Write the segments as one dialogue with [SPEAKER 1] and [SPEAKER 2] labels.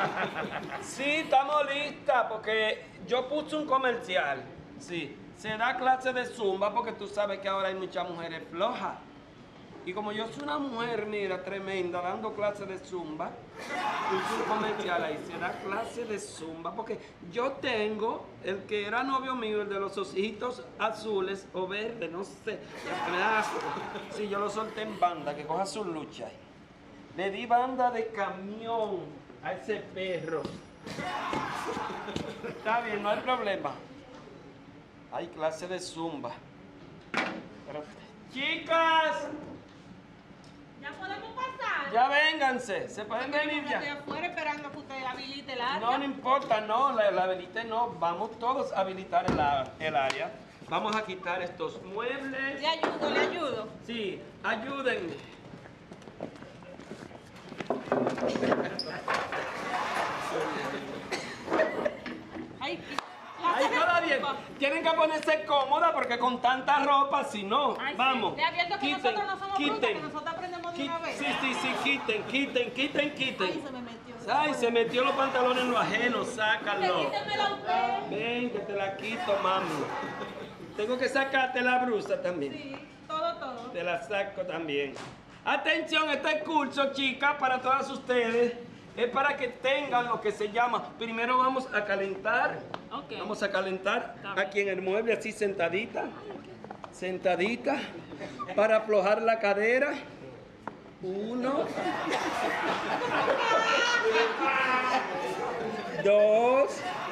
[SPEAKER 1] Sí, estamos listas porque yo puse un comercial. Sí, se da clase de zumba porque tú sabes que ahora hay muchas mujeres flojas. Y como yo soy una mujer, mira, tremenda, dando clases de zumba, puse un comercial ahí, se da clase de zumba, porque yo tengo el que era novio mío, el de los ojitos azules o verdes, no sé, me da asco. Sí, yo lo solté en banda, que coja su lucha. Le di banda de camión a ese perro. Está bien, no hay problema. Hay clase de zumba. Pero, chicas,
[SPEAKER 2] ¿Ya podemos pasar?
[SPEAKER 1] ya vénganse, se pueden venir
[SPEAKER 2] Estoy
[SPEAKER 1] ya.
[SPEAKER 2] afuera esperando que usted habilite el área.
[SPEAKER 1] No, no importa, no, la habilité no. Vamos todos a habilitar el área. Vamos a quitar estos muebles.
[SPEAKER 2] Le ayudo, le ayudo.
[SPEAKER 1] Sí, ayúdenme.
[SPEAKER 2] Ay,
[SPEAKER 1] Ahí todo bien. Tienen que ponerse cómoda porque con tanta ropa, si no,
[SPEAKER 2] Ay, sí.
[SPEAKER 1] vamos.
[SPEAKER 2] Le advierto que nosotros no somos brutas, que nosotros aprendemos de una vez.
[SPEAKER 1] Sí, quiten.
[SPEAKER 2] Ay, se me metió.
[SPEAKER 1] Ay, se metió los pantalones en lo ajeno, sácalo.
[SPEAKER 2] Quítemela usted.
[SPEAKER 1] Ven, que te la quito, mami. Tengo que sacarte la blusa también.
[SPEAKER 2] Sí, todo.
[SPEAKER 1] Te la saco también. Atención, este curso, chicas, para todas ustedes, es para que tengan lo que se llama. Primero vamos a calentar.
[SPEAKER 2] Ok.
[SPEAKER 1] Vamos a calentar
[SPEAKER 2] Está bien.
[SPEAKER 1] aquí en el mueble, así sentadita. Sentadita. Para aflojar la cadera. 1, 2,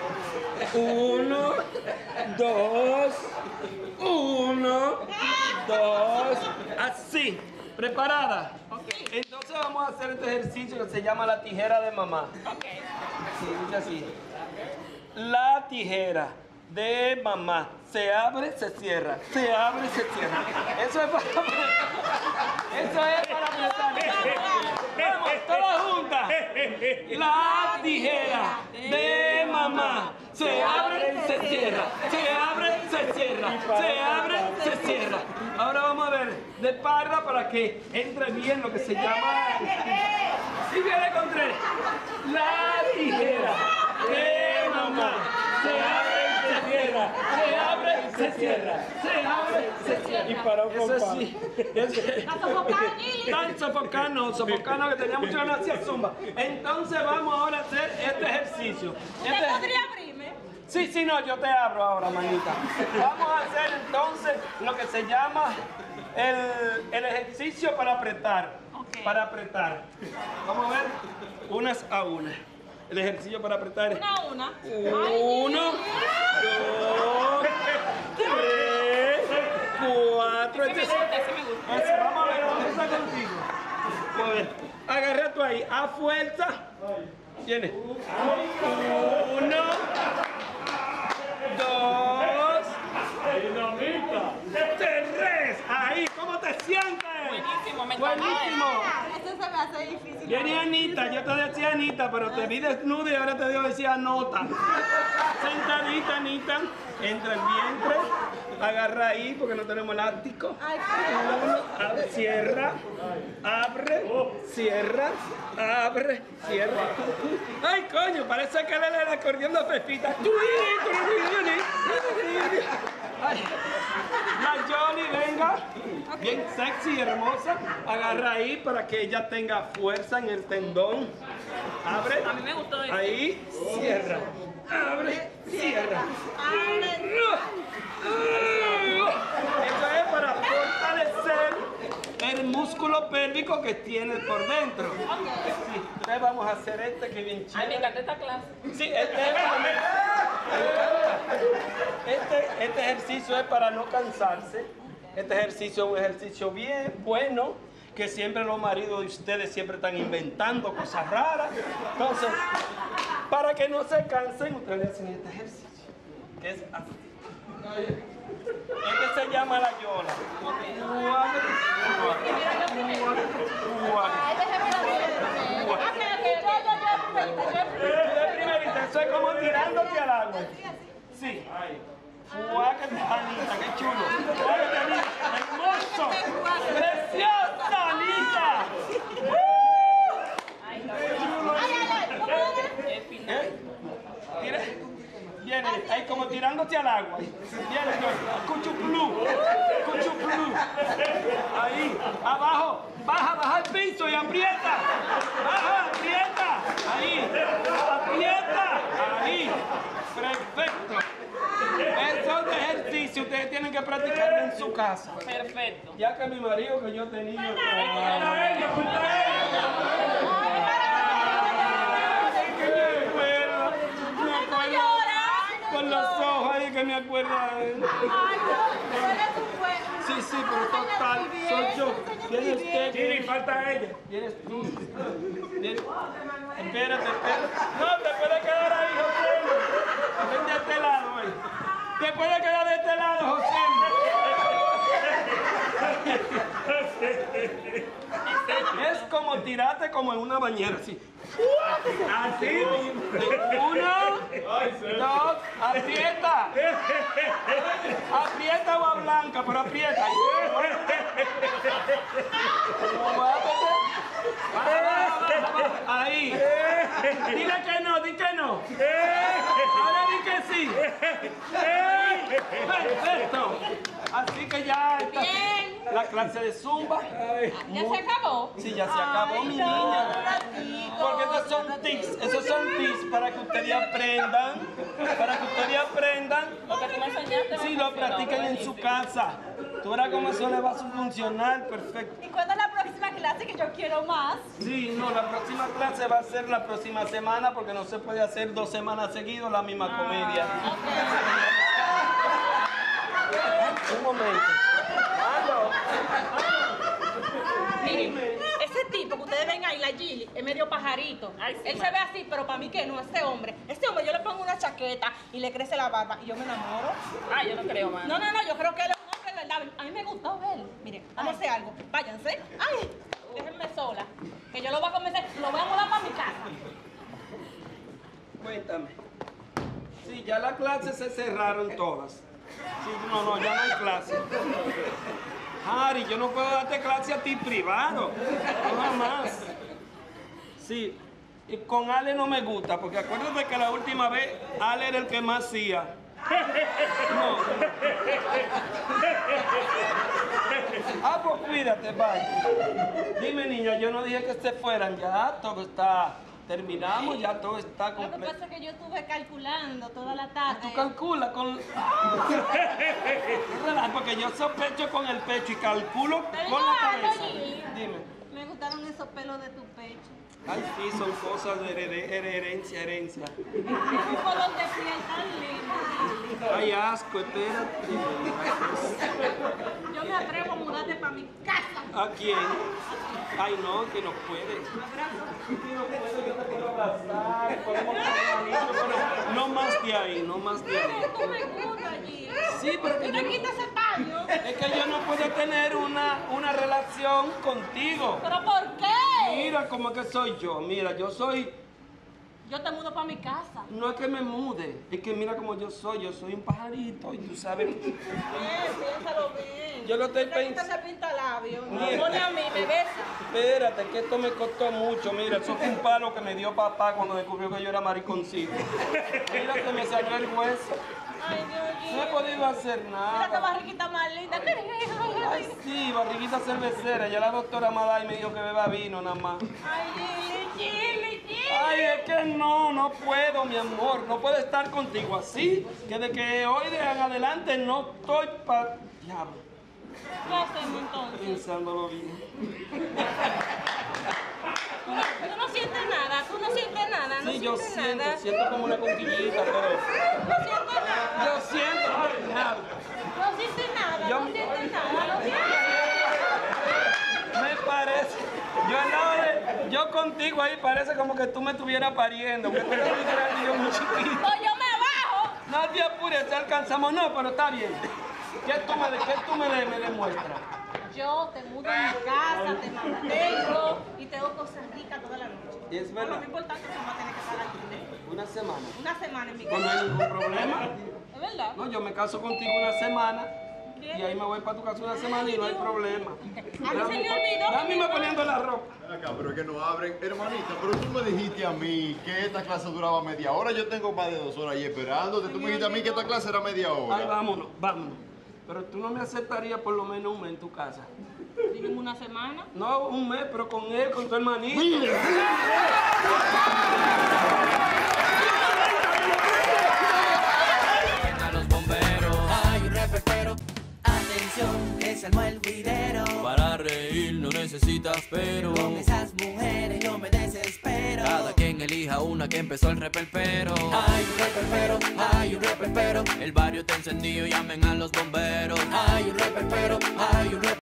[SPEAKER 1] 1, 2, 1, 2, así, preparada.
[SPEAKER 2] Ok.
[SPEAKER 1] Entonces vamos a hacer este ejercicio que se llama la tijera de mamá.
[SPEAKER 2] Ok.
[SPEAKER 1] Sí, dice así. La tijera de mamá se abre, se cierra, se abre, se cierra. Eso es para apretar. Vamos, todas juntas. La tijera de mamá se abre, se cierra, se abre, se cierra, se abre, se cierra. Ahora vamos a ver de parra para que entre bien lo que se llama. Y viene con 3. La tijera de mamá se abre, se cierra, se abre, se cierra, se abre, se cierra.
[SPEAKER 3] Y paró con
[SPEAKER 1] Eso
[SPEAKER 3] pan.
[SPEAKER 1] sí.
[SPEAKER 2] A sofocar, Nili.
[SPEAKER 1] Tan sofocano que tenía mucho ganas de hacer zumba. Entonces vamos ahora a hacer este ejercicio.
[SPEAKER 2] ¿Usted podría abrirme?
[SPEAKER 1] Sí, no, yo te abro ahora, manita. Vamos a hacer entonces lo que se llama el ejercicio para apretar.
[SPEAKER 2] Ok.
[SPEAKER 1] Para apretar. Vamos a ver unas a una. El ejercicio para apretar es
[SPEAKER 2] Una a una.
[SPEAKER 1] 1, 2, 3, 4.
[SPEAKER 2] Ese me gusta.
[SPEAKER 1] Eso, vamos a ver, vamos a empezar contigo. A ver, agarra tú ahí, a fuerza. Tiene 1, 2, 3. Ahí, ¿cómo te sientes?
[SPEAKER 2] Buenísimo, me
[SPEAKER 1] Buenísimo.
[SPEAKER 2] Esto se me hace difícil.
[SPEAKER 1] Viene Anita, yo te decía Anita, pero te vi desnuda y ahora te digo decía Anota. Sentadita, Anita, entra el vientre, agarra ahí porque no tenemos elástico. Cierra, abre, cierra, abre, cierra. Ay, coño, parece que le el acordeón de Pepita. Ay, la Johnny, venga, bien sexy y hermosa. Agarra ahí para que ella tenga fuerza en el tendón. Abre.
[SPEAKER 2] A mí me gustó eso.
[SPEAKER 1] Ahí, cierra. Abre, cierra. Eso es para fortalecer el músculo pélvico que tiene por dentro. Sí, entonces vamos a hacer este que es bien
[SPEAKER 2] Ay, me
[SPEAKER 1] chévere.
[SPEAKER 2] encanta esta clase.
[SPEAKER 1] Sí, este ejercicio es para no cansarse. Este ejercicio es un ejercicio bien bueno, que siempre los maridos de ustedes siempre están inventando cosas raras. Entonces, para que no se cansen, ustedes hacen este ejercicio, que es así. Este se llama la yola. De primerita, eso es como tirándote al agua. Sí. Fuácate, Anita, qué chulo. Fuácate, Anita. Hermoso. Preciosa, Anita. Qué chulo. Viene, ahí como tirándote al agua. Viene, cuchuplú. Cuchuplú. Ahí, abajo. Baja al piso y aprieta. Baja, aprieta. Ahí, aprieta. Ahí. Perfecto. Esos ejercicios ustedes tienen que practicarlo en su casa.
[SPEAKER 2] Perfecto.
[SPEAKER 1] Ya que mi marido que yo tenía. Con los ojos ahí que me acuerda de él. Sí, pero total, soy yo. Viene usted.
[SPEAKER 3] Chiri, falta ella.
[SPEAKER 1] Vienes tú. Espérate. No, te puedes quedar ahí, José. Ven de este lado, ahí. Te puedes quedar de este lado, José. Es como tirarte como en una bañera, así.
[SPEAKER 3] Así.
[SPEAKER 1] Uno, dos, aprieta. Aprieta agua blanca, pero aprieta. Baja. Ahí. Dile que no, di que no. Ahora di que sí. Perfecto. Así que ya está
[SPEAKER 2] Bien.
[SPEAKER 1] la clase de zumba.
[SPEAKER 2] ¿Ya se acabó?
[SPEAKER 1] Sí, ya se acabó, mi niña. Porque esos son tips para que ustedes aprendan. Para que ustedes aprendan.
[SPEAKER 2] Lo que tú me enseñaste.
[SPEAKER 1] Si lo practican en su casa. Tú verás cómo eso le va a funcionar perfecto.
[SPEAKER 2] ¿Y cuándo es la próxima clase que yo quiero más?
[SPEAKER 1] Sí, no, la próxima clase va a ser la próxima semana porque no se puede hacer 2 semanas seguidas la misma comedia. Un momento.
[SPEAKER 2] Miren, ese tipo que ustedes ven ahí, la Gilly, es medio pajarito. Él se ve así, pero para mí que no, ese hombre yo le pongo una chaqueta y le crece la barba y yo me enamoro.
[SPEAKER 4] Ah, yo no creo, mano.
[SPEAKER 2] No, yo creo que él es un hombre de verdad. A mí me gustó él. Miren, vamos a hacer algo. Váyanse. Ay, déjenme sola. Que yo lo voy a convencer, lo voy a mudar para mi casa.
[SPEAKER 1] Cuéntame. Sí, ya las clases se cerraron todas. Sí, no, ya no hay clase. Harry, yo no puedo darte clase a ti privado. No jamás. Sí, y con Ale no me gusta, porque acuérdate que la última vez Ale era el que más hacía. No. Ah, pues cuídate, bye. Dime, niña, yo no dije que se fueran, ya todo está... Terminamos, ya todo está
[SPEAKER 2] Lo que
[SPEAKER 1] completo.
[SPEAKER 2] pasa es que yo estuve calculando toda la tarde.
[SPEAKER 1] Tú calculas con... Porque yo sospecho con el pecho y calculo con la cabeza. Dime.
[SPEAKER 2] Me gustaron esos pelos de tu pecho.
[SPEAKER 1] Ay, sí, son cosas de herencia.
[SPEAKER 2] Un color de piel tan lindo.
[SPEAKER 1] Ay, asco, espérate.
[SPEAKER 2] Yo me atrevo a mudarte para mi casa.
[SPEAKER 1] ¿A quién? Ay, no, que no puedes. Que no puedo, yo te quiero abrazar. Podemos ser amigos, pero no más de ahí, no más de ahí.
[SPEAKER 2] Tú me gusta allí.
[SPEAKER 1] Sí, pero que
[SPEAKER 2] Tú
[SPEAKER 1] yo
[SPEAKER 2] me quitas ese paño.
[SPEAKER 1] es que yo no puedo tener una relación contigo.
[SPEAKER 2] ¿Pero por qué?
[SPEAKER 1] Mira cómo que soy yo. Mira, yo soy...
[SPEAKER 2] Yo te mudo para mi casa.
[SPEAKER 1] No es que me mude, es que mira como yo soy un pajarito y tú sabes...
[SPEAKER 2] Bien, piénsalo bien.
[SPEAKER 1] Yo lo estoy
[SPEAKER 2] Te quitas
[SPEAKER 1] pensando.
[SPEAKER 2] ese pintalabio.
[SPEAKER 1] Mira.
[SPEAKER 2] Me pone a mí, me besa.
[SPEAKER 1] Espérate, que esto me costó mucho. Mira, eso fue un palo que me dio papá cuando descubrió que yo era mariconcito. Mira que me salió el hueso.
[SPEAKER 2] Ay, Dios
[SPEAKER 1] No
[SPEAKER 2] mío.
[SPEAKER 1] he podido hacer
[SPEAKER 2] Mira esta
[SPEAKER 1] nada.
[SPEAKER 2] barriguita más linda.
[SPEAKER 1] Ay, sí, barriguita cervecera. Ya la doctora Maday me dijo que beba vino nada más.
[SPEAKER 2] Ay, Gilly.
[SPEAKER 1] Ay, es que no puedo, mi amor. No puedo estar contigo así. Que de que hoy de en adelante no estoy para... Diablo,
[SPEAKER 2] ¿Qué hacemos entonces?
[SPEAKER 1] pensándolo bien.
[SPEAKER 2] Tú no sientes nada, tú no sientes nada, no
[SPEAKER 1] Sí, yo
[SPEAKER 2] sientes nada.
[SPEAKER 1] siento como una conquillita, pero...
[SPEAKER 2] No sientes nada.
[SPEAKER 1] Yo siento... Ay, diablo.
[SPEAKER 2] No sientes nada,
[SPEAKER 1] Yo-
[SPEAKER 2] no sientes nada, no sientes nada.
[SPEAKER 1] Me parece... Yo contigo ahí parece como que tú me estuvieras pariendo, que tú eres muy grande y yo muy chiquito.
[SPEAKER 2] Pues yo me bajo.
[SPEAKER 1] No te apures, te alcanzamos. No, pero está bien. ¿Qué tú me demuestras?
[SPEAKER 2] Yo te mudo en mi casa, te mantengo y te hago cosas ricas toda la noche.
[SPEAKER 1] Y es
[SPEAKER 2] Bueno,
[SPEAKER 1] verdad.
[SPEAKER 2] lo importante es que no vas a tener que pagar dinero.
[SPEAKER 1] Una semana.
[SPEAKER 2] Una semana en mi
[SPEAKER 1] Pues no
[SPEAKER 2] casa.
[SPEAKER 1] hay ningún problema.
[SPEAKER 2] ¿Es verdad?
[SPEAKER 1] No, yo me caso contigo una semana Y ahí me voy para tu casa una semana y no hay problema.
[SPEAKER 2] A mí se me olvidó.
[SPEAKER 1] Ya mismo poniendo la ropa.
[SPEAKER 4] Acá, pero es que no abren. Hermanita, pero tú me dijiste a mí que esta clase duraba media hora. Yo tengo más de 2 horas ahí esperándote. Tú me dijiste a mí que esta clase era media hora.
[SPEAKER 1] Ay, vámonos, vámonos. Pero tú no me aceptarías por lo menos un mes en tu casa.
[SPEAKER 2] ¿Tienen una semana?
[SPEAKER 1] No, un mes, pero con él, con tu hermanito.
[SPEAKER 5] A los bomberos,
[SPEAKER 6] Hay un reperpero, atención, que se armó el juidero.
[SPEAKER 5] para reír no necesitas pero.
[SPEAKER 6] Con esas mujeres yo me desespero.
[SPEAKER 5] Cada quien elija una que empezó el reperpero.
[SPEAKER 6] Hay un reperpero, hay un reperpero.
[SPEAKER 5] El barrio está encendido, llamen a los bomberos.
[SPEAKER 6] Hay un reperpero, hay un reperpero.